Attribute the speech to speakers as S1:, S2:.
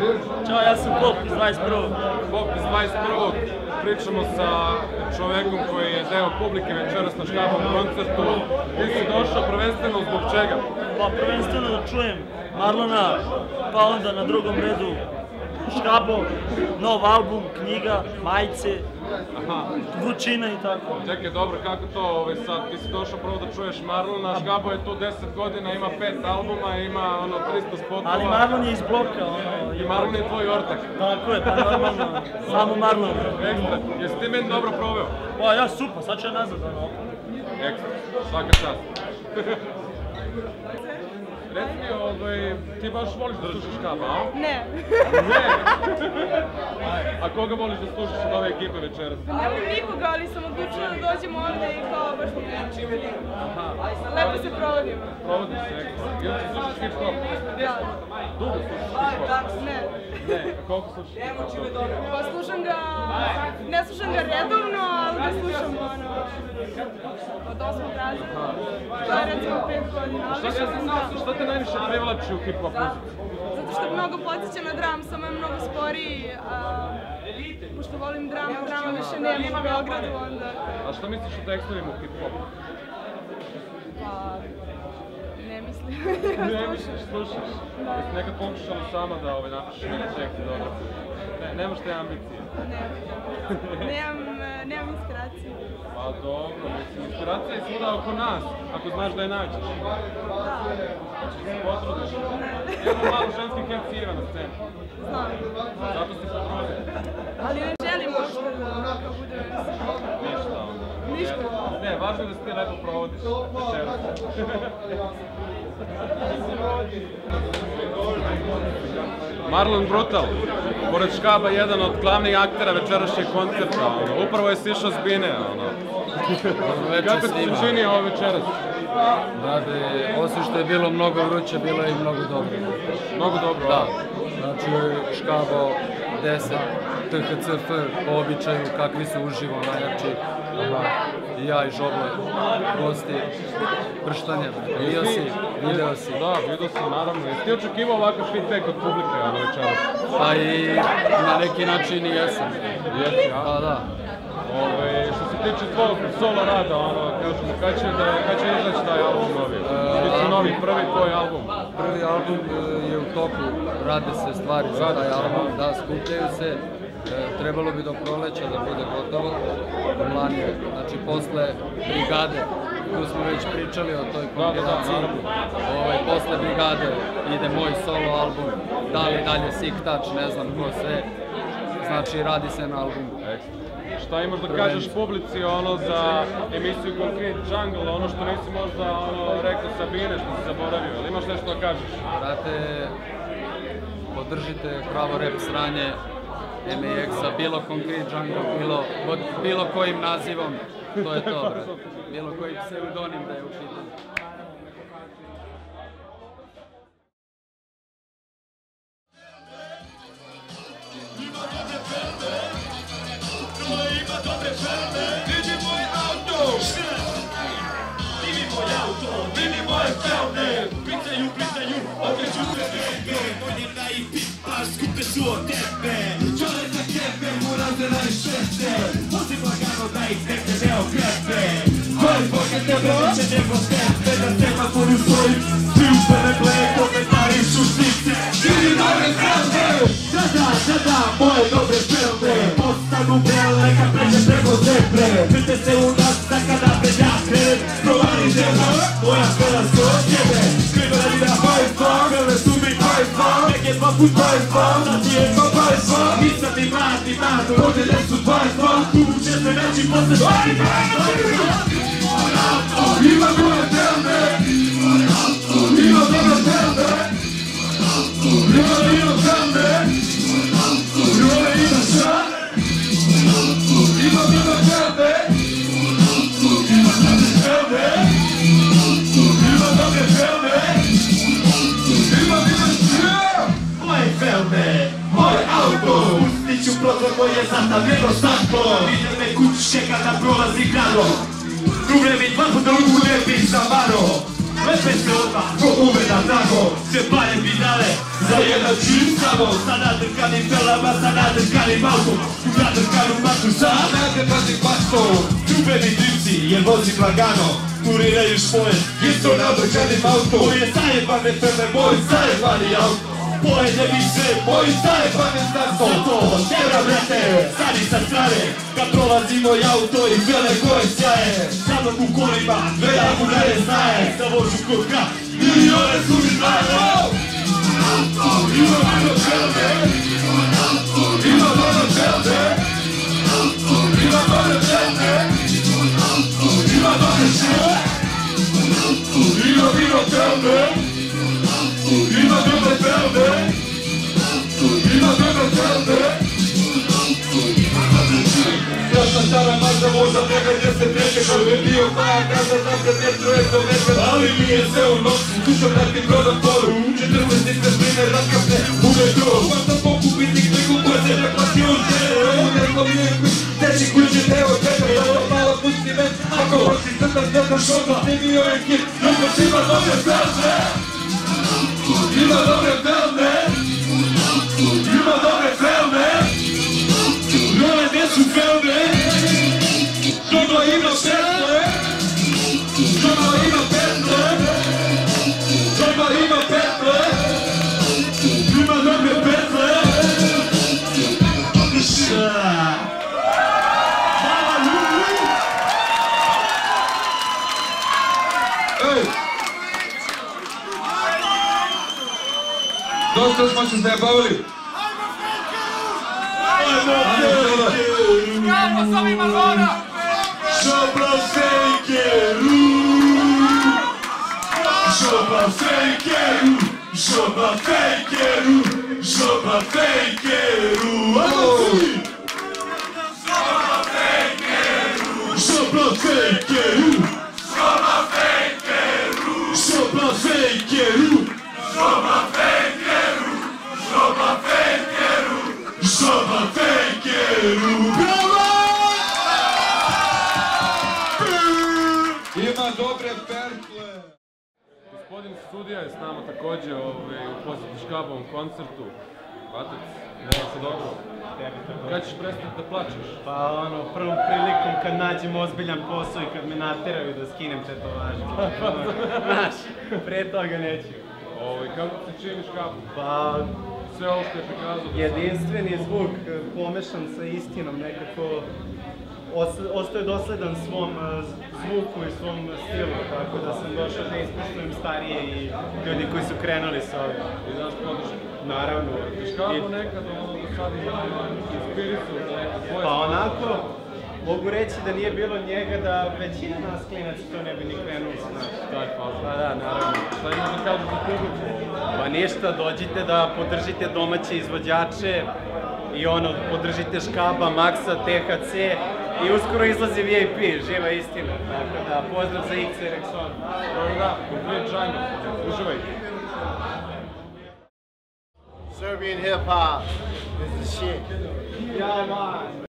S1: Ćao, ja sam Pop iz 21.
S2: Pop iz 21. Pričamo sa čovekom koji je deo publike večeras na Škabovom koncertu. Ti si došao prvenstveno zbog čega?
S1: Pa prvenstveno da čujem Marlona, pa onda na drugom redu Škabo, nov album, knjiga, majice, vrućina i tako.
S2: Čekaj, dobro, kako to sad? Ti si došao prvo da čuješ Marlona, Škabo je tu 10 godina, ima 5 albuma, ima 300 spotova.
S1: Ali Marlon je iz bloka,
S2: I Marlon je tvoj ortak.
S1: Tako je, pa normalno, samo Marlon.
S2: Ekstra, jesi ti meni dobro proveo?
S1: Pa ja super, sad ću ja nazad,
S2: Ekstra, svaka čast. Reci mi, ti baš voliš da slušaš Škaba, a?
S3: Ne.
S2: Ne? A koga voliš da slušaš od ove ekipe večeras?
S3: Ne volim nikoga, ali sam odlučila da dođem ovde i kao baš mi pričam. Lepo se provodimo.
S2: Provodiš se, ekstra. Ili ti slušaš hip-hop?
S3: Da.
S2: Dugo slušaš hip-hop?
S3: Ne.
S2: Ne, a koliko slušaš hip-hop?
S3: Pa slušam ga, ne slušam ga redovno, ali ga slušam od 8. razreda. To je recimo 5 godina, ali više sam ga.
S2: Šta te najviše privlači u hip-hop muziku?
S3: Zato što mnogo podsjeća na drum, samo je mnogo sporiji. Pošto volim drum, drama više nema u Beogradu, onda...
S2: A šta misliš o tekstovima u hip-hopu?
S3: Pa... ne mislim.
S2: Ne misliš, slušaš? Jesi nekad pokušala sama da napišeš neki tekst i dobro? Nemaš te ambicije?
S3: Nemam inspiracije.
S2: Pa dobro, mislim, inspiracija je svuda oko nas, ako znaš da je nađeš.
S3: Da.
S2: Hoćeš se potrudiš? Imamo malo ženskih MC-eva na sceni.
S3: Znam.
S2: Zato si potrudio.
S3: Ali ne želim uopšte da budem MC.
S2: Ništa onda.
S3: Ništa.
S2: Ne, važno je da se ti lepo provodiš večeras. Marlon Brutal, pored Škaba, jedan od glavnih aktera večerašnjeg koncerta, upravo je sišao s bine, Kako ti se čini ovo večeras?
S4: Brate, osim što je bilo mnogo vruće, bilo je i mnogo dobro.
S2: Mnogo dobro,
S4: da. Znači, Škabo, 10, THCF, po običaju, kakvi su uživo, najjači. I ja i Žoblo, gosti, prštanje, video si.
S2: Da, vidio si, naravno. Jesi ti očekivao ovakav feedback od publike, večeras?
S4: Pa i na neki način i jesam.
S2: Jesi, a?
S4: Pa da.
S2: Što se tiče tvojeg solo rada, kažemo, kad će izaći taj album novi? Biti novi, prvi tvoj album?
S4: Prvi album je u toku, rade se stvari za taj album, da, skupljaju se. Trebalo bi do proleća da bude gotovo, plan je, znači posle Brigade, tu smo već pričali o toj kombinaciji, posle Brigade ide moj solo album, da li dalje Sick Touch, ne znam ko sve, znači radi se na albumu.
S2: Šta imaš da kažeš publici za emisiju Concrete Jungle, ono što nisi možda rekao Sabine, što si zaboravio, ali imaš nešto da kažeš?
S4: Brate, podržite pravo rap sranje MAX-a, bilo Concrete Jungle, bilo kojim nazivom, to je to, brate. Bilo koji pseudonim da je u pitanju.
S5: Vidi moje felne, pitaju, okreću se tebe. Voljim da ih pipaš, skupe su od tebe. Čole za tebe, mora da radiš šete. Pusti lagano da ih tebe ne okrepe. Koji boge tebe neće nego tebe. Da tema poru svojim, ti u sebe glede, komentarišu šnice. Vidi moje felne, sada, moje dobre felne. Postanu bele kad pređe preko zebre. Pite se u nas da kada pređate. Provari djeva, moja fela se od tebe. Skriva radi da hojfa, fele su mi hojfa. Nek je 2 put hojfa, da ti je 2 hojfa. Nisam ni mlad ni nado, podjele su 22. Tu će se neći posle hojfa. Ima moje felne, ima dobre felne. Ima felne, ima šan. Ima dobre felne. Moj auto, pustit ću program koji je zastavljeno staklo. Vidim me kuću čeka da prolazi grado. Duble mi 2 puta ruku ne bih zamaro. lepe se odmah, ko uvreda tako, sve pare bidale, za jedan čin samo, sa nadrkanim pelama, sa nadrkanim autom, u nadrkanu maču, sa nadrkanim bastom, čubeni divci, jer vozi lagano, kuriraju špoje, isto nadrkanim autom, moje zajebane pele, moj zajebani auto, pojede mi sve, moji zajebane starto, zato, tera brate, stani sa strane, kad prolazi moj auto i vele koje sjaje, sa mnom u kolima, dve lagunare znaje, da vožu koka, milione su mi znaje, ima ono čelde, ima ono čelde, ima ono čelde, ima ono čelde, ima vino čelde, ima dobre čelde, ima dobre čelde. Strašna stara mazda možda tega gdje se treće, kad je bio moja gaza, znam kad je troje do večer, ali mi je sve u noću, slušam da ti prodam poru, 40 stepine raskapne u metro, vam sam pokupiti knjigu koja se ne plati u žene, ovo neko mi je kuć, teči kuće teo čeka, samo malo pusti me, ako hoći crta znam šoka, snimio je kip, ljubo ima dobre felze, ima dobre felze, ima dobre felze, Role gdje su felze, Doma ima petle, Doma ima petle, Doma ima petle, ima dobre petle. Hvala ljudi! Ej! Dosta smo se zajebavili.
S3: Skapa s ovima zona!
S5: Žopla fejkeru! Žopla fejkeru! Žopla fejkeru! Žopla fejkeru! Žopla fejkeru! Žopla fejkeru! Žopla fejkeru! Žopla fejkeru! Žopla fejkeru! Žopla fejkeru! Žopla fejkeru! Ima dobre pertle!
S2: Gospodin sudija je s nama također u posjetu Škabovom koncertu. Vatec, nema se dobro. Kad ćeš prestati da plačeš?
S6: Pa prvom prilikom kad nađem ozbiljan posao i kad me nateraju da skinem tetovaže. Znaš, pre toga neću.
S2: Kako se čini Škabo?
S6: Pa,
S2: sve ovo što je prikazao?
S6: Jedinstveni zvuk pomešan sa istinom, nekako ostaje dosledan svom zvuku i svom stilu, tako da sam došao da ispoštujem starije i ljudi koji su krenuli sa ovim.
S2: I daš podršku?
S6: Naravno.
S2: Škabo nekad sad inspirisu za neko tvoje?
S6: Pa onako, mogu reći da nije bilo njega da većina nas klinaca to ne bi ni krenulo sa nas.
S2: Taj faza.
S6: Pa da, naravno.
S2: Šta ima da kažu za publiku?
S6: Pa ništa, dođite da podržite domaće izvođače i podržite Škaba, Maksa, THC i uskoro izlazi VIP, živa istina. Tako da, pozdrav za X i Rexon.
S2: Dobro da, complete jungle. Uživaj.
S7: Serbian hip hop is the shit.
S6: Ja, man.